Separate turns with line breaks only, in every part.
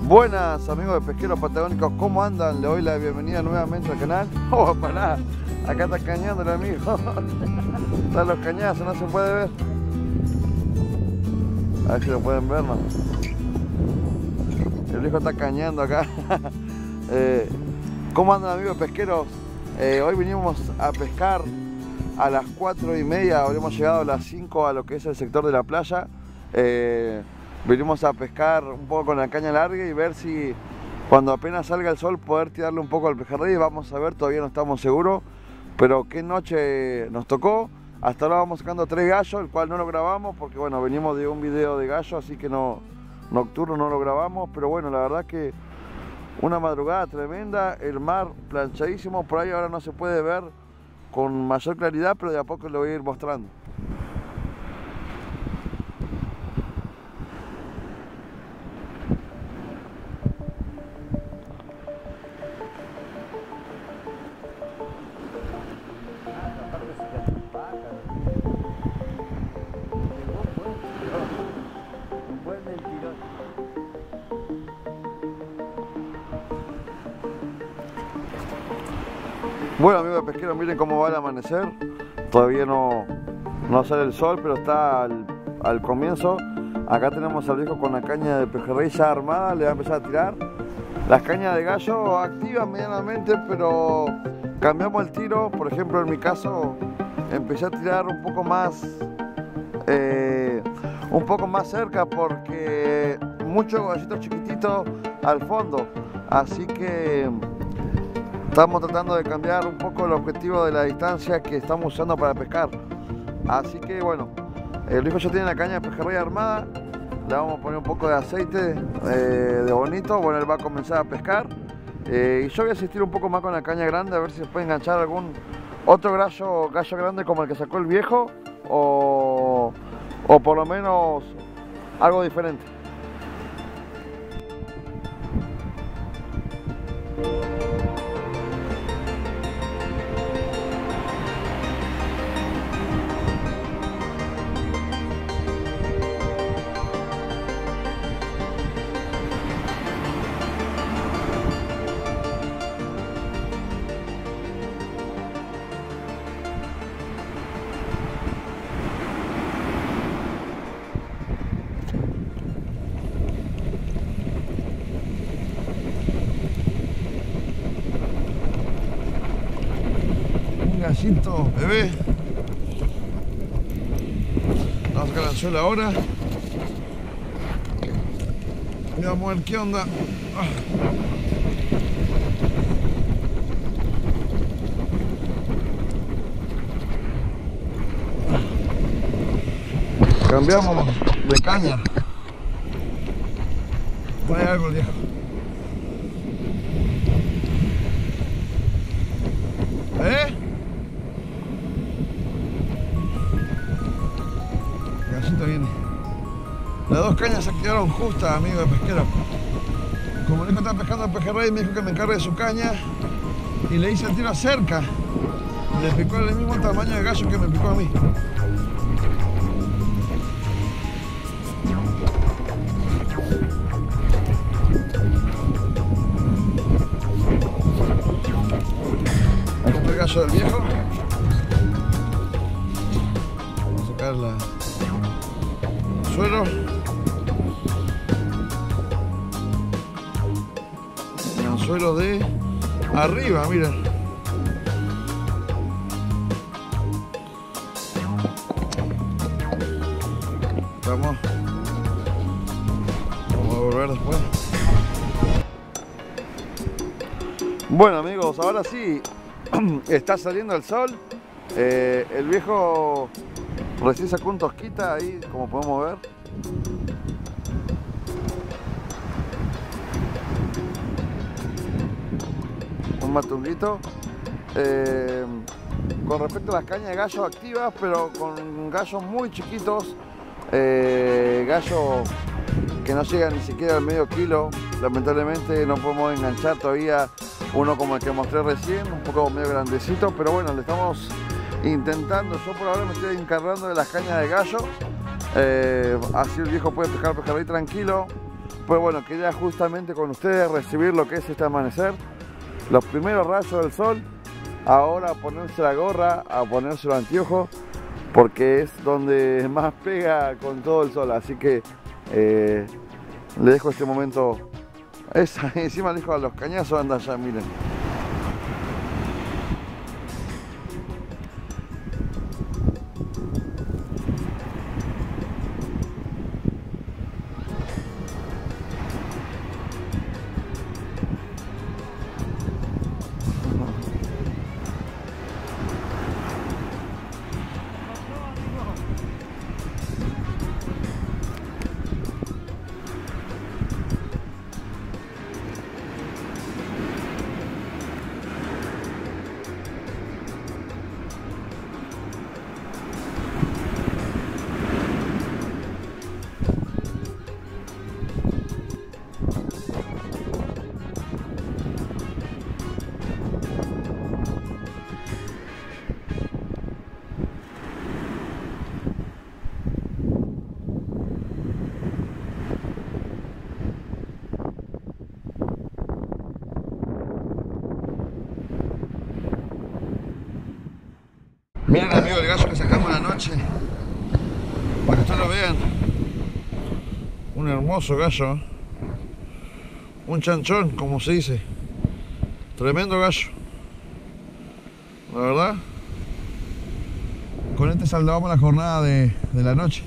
Buenas amigos de Pesqueros Patagónicos, ¿cómo andan? Le doy la bienvenida nuevamente al canal. Oh, pará, acá está cañando el amigo. Están los cañazos, no se puede ver. A ver si lo pueden ver, ¿no? El viejo está cañando acá. ¿Cómo andan amigos pesqueros? Hoy vinimos a pescar a las 4:30, habremos llegado a las 5 a lo que es el sector de la playa. Vinimos a pescar un poco con la caña larga y ver si cuando apenas salga el sol poder tirarle un poco al pejerrey. Vamos a ver, todavía no estamos seguros, pero qué noche nos tocó. Hasta ahora vamos sacando 3 gallos, el cual no lo grabamos porque bueno, venimos de un video de gallo, así que nocturno no lo grabamos, pero bueno, la verdad que una madrugada tremenda, el mar planchadísimo, por ahí ahora no se puede ver con mayor claridad, pero de a poco lo voy a ir mostrando. Bueno amigos de pesqueros, miren cómo va el amanecer. Todavía no sale el sol, pero está al comienzo. Acá tenemos al viejo con la caña de pejerrey ya armada, le va a empezar a tirar. Las cañas de gallo activas medianamente, pero cambiamos el tiro. Por ejemplo, en mi caso, empecé a tirar un poco más cerca porque muchos gallitos chiquititos al fondo. Así que estamos tratando de cambiar un poco el objetivo de la distancia que estamos usando para pescar. Así que bueno, el viejo ya tiene la caña de pejerrey armada. Le vamos a poner un poco de aceite de bonito. Bueno, él va a comenzar a pescar. Y yo voy a asistir un poco más con la caña grande, a ver si se puede enganchar algún otro gallo grande como el que sacó el viejo. O por lo menos algo diferente. Gallito bebé. Vamos a sacar el anzuelo ahora y vamos a ver qué onda. Cambiamos de caña. Trae algo el viejo. Viene. Las dos cañas se quedaron justas, amigo de pesquero. Como el hijo está pescando el pejerrey, me dijo que me encargue de su caña y le hice el tiro cerca. Le picó el mismo tamaño de gallo que me picó a mí. Aquí está el gallo del viejo. Vamos a sacar la anzuelo. El anzuelo de arriba, miren. Vamos a volver después. Bueno amigos, ahora sí está saliendo el sol. El viejo recién sacó un tosquita ahí, como podemos ver. Un matunguito. Con respecto a las cañas de gallo activas, pero con gallos muy chiquitos. Gallos que no llegan ni siquiera al medio kilo. Lamentablemente no podemos enganchar todavía uno como el que mostré recién, un poco medio grandecito, pero bueno, le estamos intentando. Yo por ahora me estoy encargando de las cañas de gallo, así el viejo puede pescar pejerrey tranquilo. Pues bueno, quería justamente con ustedes recibir lo que es este amanecer, los primeros rayos del sol. Ahora a ponerse la gorra, a ponerse los anteojos, porque es donde más pega con todo el sol. Así que le dejo este momento. Encima le dejo a los cañazos, anda allá, miren. Miren amigos el gallo que sacamos anoche, para que ustedes lo vean. Un hermoso gallo, un chanchón como se dice, tremendo gallo, la verdad. Con este saldamos la jornada de la noche.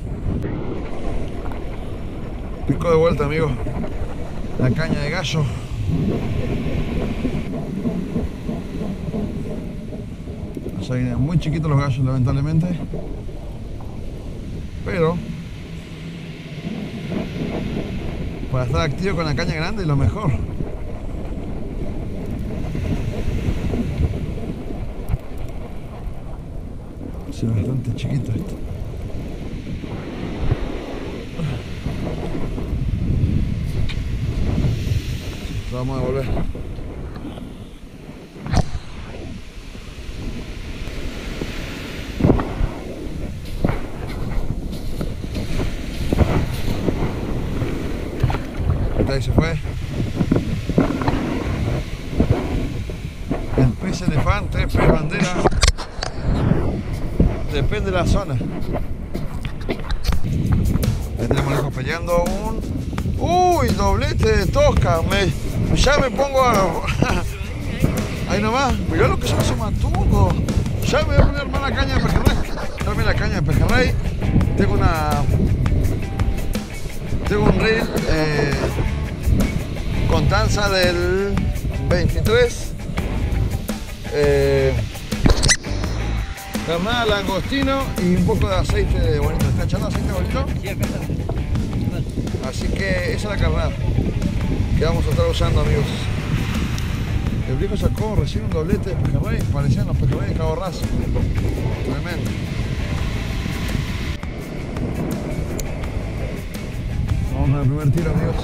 Pico de vuelta amigos, la caña de gallo. Son muy chiquitos los gallos lamentablemente, pero para estar activo con la caña grande es lo mejor. Es bastante chiquito esto. Lo vamos a devolver. Ahí se fue. El pez elefante, pez bandera, depende de la zona. Ahí tenemos lejos peleando un... ¡Uy! Doblete de tosca. Ya me pongo a... Ahí nomás. Mirá lo que son esos matungos. Ya me voy a poner más la caña de pejerrey. Dame la caña de pejerrey. Tengo un reel con tanza del 23, carnada, langostino y un poco de aceite de bonito. ¿Está echando aceite de bonito?
Sí, acá está.
Así que esa es la carnada que vamos a estar usando amigos. El viejo sacó recién un doblete de pejerrey, parecían los pejerrey de Cabo Raso. Tremendo. Vamos al primer tiro amigos.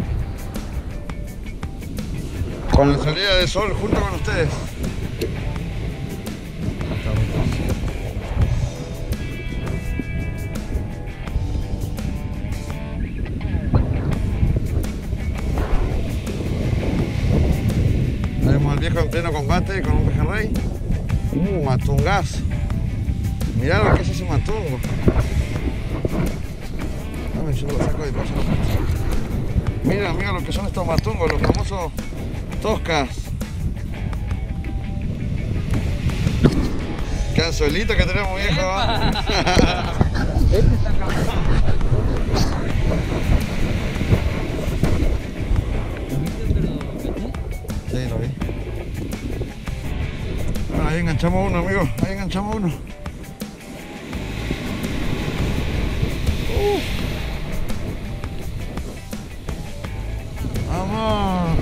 Con la salida de sol junto con ustedes. Tenemos al viejo en pleno combate con un pejerrey. Matungazo. Mirá lo que es ese matungo. Dame, yo lo saco de paso. Mira amigos lo que son estos matungos, los famosos toscas. Qué anzuelito que tenemos viejo.
Este está acá.
Sí, lo vi. Bueno, ahí enganchamos uno, amigo. Ahí enganchamos uno. Vamos.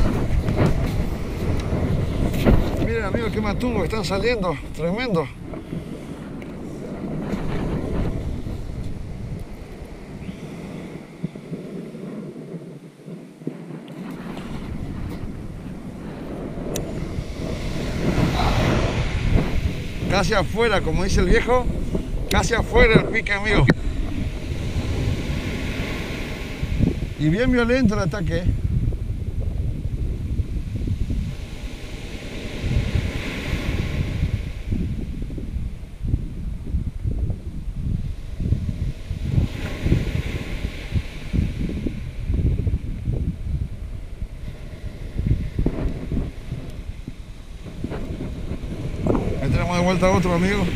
Miren, amigos, qué matungos que están saliendo. Tremendo. Casi afuera, como dice el viejo, casi afuera el pique, amigo. Y bien violento el ataque. Ahí tenemos de vuelta a otro amigo.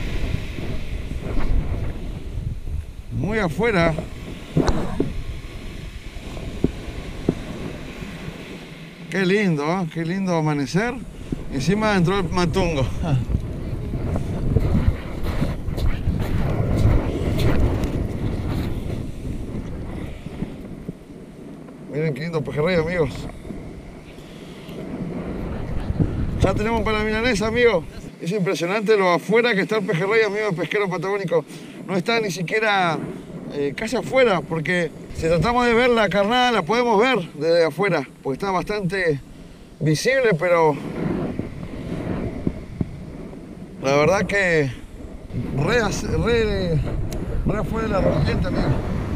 Muy afuera. Qué lindo, ¿eh? Qué lindo amanecer. Encima entró el matungo. Miren qué lindo pejerrey, amigos. Ya tenemos para la milanesa, amigo. Es impresionante lo afuera que está el pejerrey, amigo, el pesquero patagónico. No está ni siquiera casi afuera, porque si tratamos de ver la carnada la podemos ver desde afuera, porque está bastante visible, pero la verdad que re afuera de la rompiente, amigo.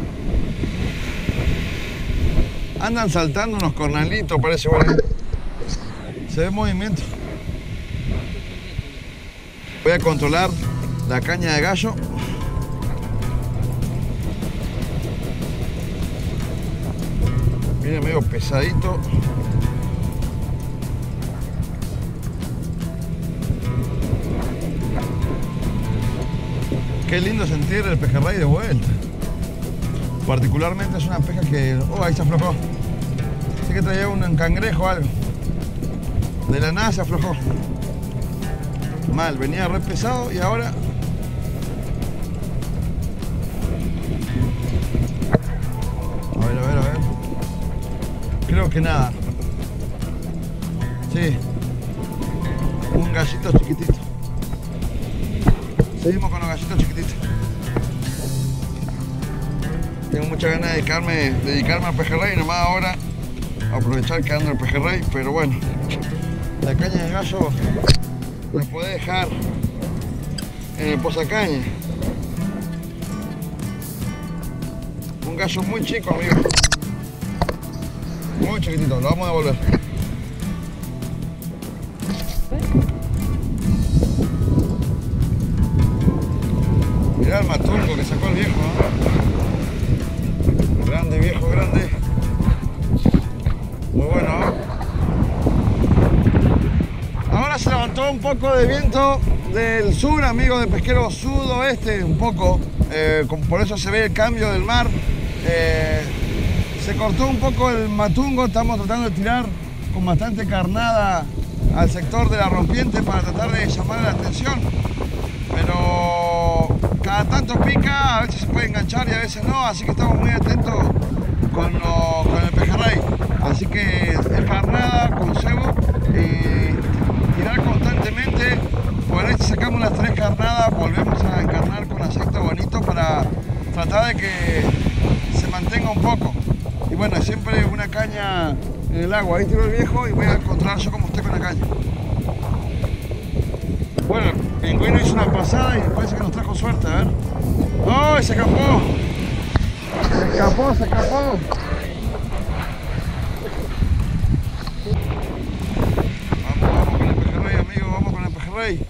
Andan saltando unos cornalitos, parece, bueno. Se ve movimiento. Voy a controlar la caña de gallo. Viene medio pesadito. Qué lindo sentir el pejerrey de vuelta. Particularmente es una pesca que... Oh, ahí se aflojó. Sé que traía un cangrejo o algo. De la nada se aflojó. Mal, venía re pesado y ahora... A ver. Creo que nada. Sí. Un gallito chiquitito. Seguimos con los gallitos chiquititos. Tengo muchas ganas de dedicarme al pejerrey, nomás ahora aprovechar que ando el pejerrey, pero bueno, la caña de gallo la podés dejar en el posacaña. Un gallo muy chico, amigo. Muy chiquitito, lo vamos a devolver. Mirá el matungo que sacó el viejo, ¿eh? Grande, viejo, grande. Muy bueno, ¿eh? Ahora se levantó un poco de viento del sur, amigo, de pesquero sudoeste, un poco. Por eso se ve el cambio del mar. Se cortó un poco el matungo, estamos tratando de tirar con bastante carnada al sector de la rompiente para tratar de llamar la atención. Pero cada tanto pica, a veces se puede enganchar y a veces no, así que estamos muy atentos con el pejerrey. Así que es carnada con cebo y tirar constantemente. Por ahí sacamos las 3 carnadas, volvemos a encarnar con aceite bonito para tratar de que se mantenga un poco. Y bueno, siempre una caña en el agua. Ahí tiro el viejo y voy a encontrar yo como usted con la caña. Bueno, el pingüino hizo una pasada y parece que nos trajo suerte, a ver. ¡Oh! Se escapó. Se escapó. Vamos con el pejerrey, amigo, vamos con el pejerrey.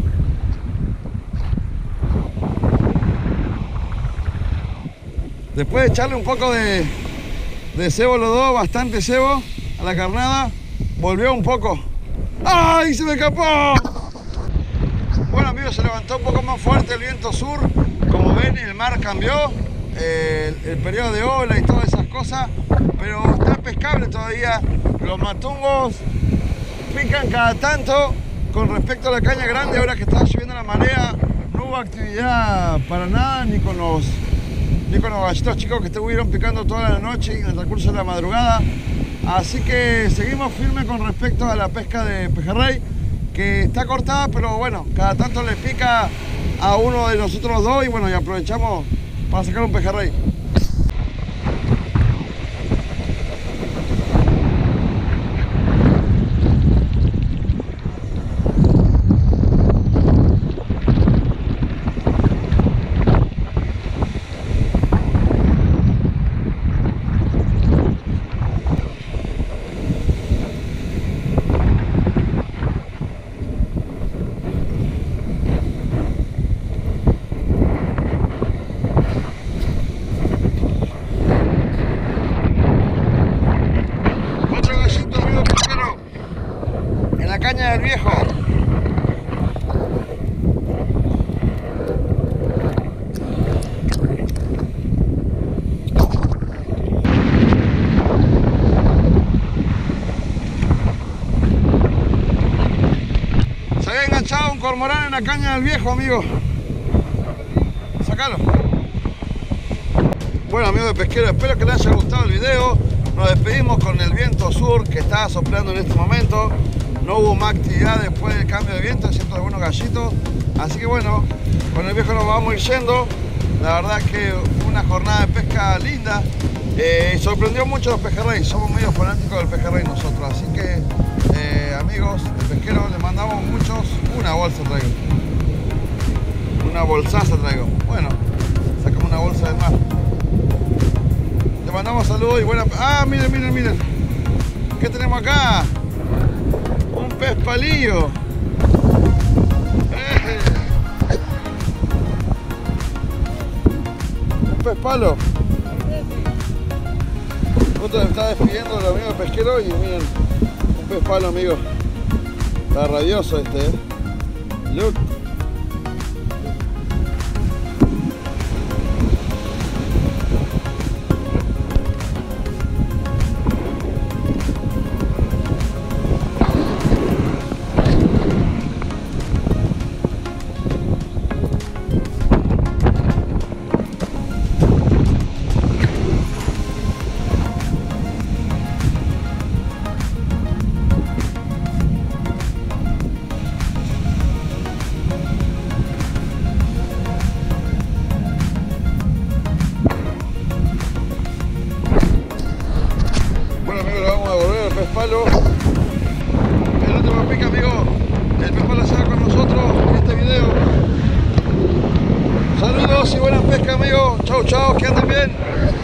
Después de echarle un poco de cebo los dos, bastante cebo a la carnada, volvió un poco. ¡Ay! ¡Se me escapó! Bueno, amigos, se levantó un poco más fuerte el viento sur. Como ven, el mar cambió, el periodo de ola y todas esas cosas, pero está pescable todavía. Los matungos pican cada tanto. Con respecto a la caña grande, ahora que estaba subiendo la marea, no hubo actividad para nada, ni con los gallitos chicos que estuvieron picando toda la noche y en el transcurso de la madrugada. Así que seguimos firmes con respecto a la pesca de pejerrey, que está cortada, pero bueno, cada tanto le pica a uno de nosotros dos y bueno, y aprovechamos para sacar un pejerrey. buena caña del viejo, amigo. Sácalo. Bueno, amigos de pesquero, espero que les haya gustado el video. Nos despedimos con el viento sur que está soplando en este momento. No hubo más actividad después del cambio de viento, excepto algunos gallitos. Así que bueno, con el viejo nos vamos a ir yendo. La verdad que fue una jornada de pesca linda. Sorprendió mucho los pejerrey. Somos medio fanáticos del pejerrey nosotros. Así que amigos de pesqueros, les mandamos muchos. Una bolsa traigo. Una bolsaza traigo. Bueno, sacamos una bolsa del mar. Les mandamos saludos y buena... Ah, miren, miren, miren. ¿Qué tenemos acá? Un pez palillo. Un pez palo. Nosotros me está despidiendo el amigo pesquero y miren, un pez palo, amigo. Está rabioso este, Look. Palo. El último pica, amigo. El pez palo se va con nosotros en este video. Saludos y buena pesca, amigo. Chau, chau, que anden bien.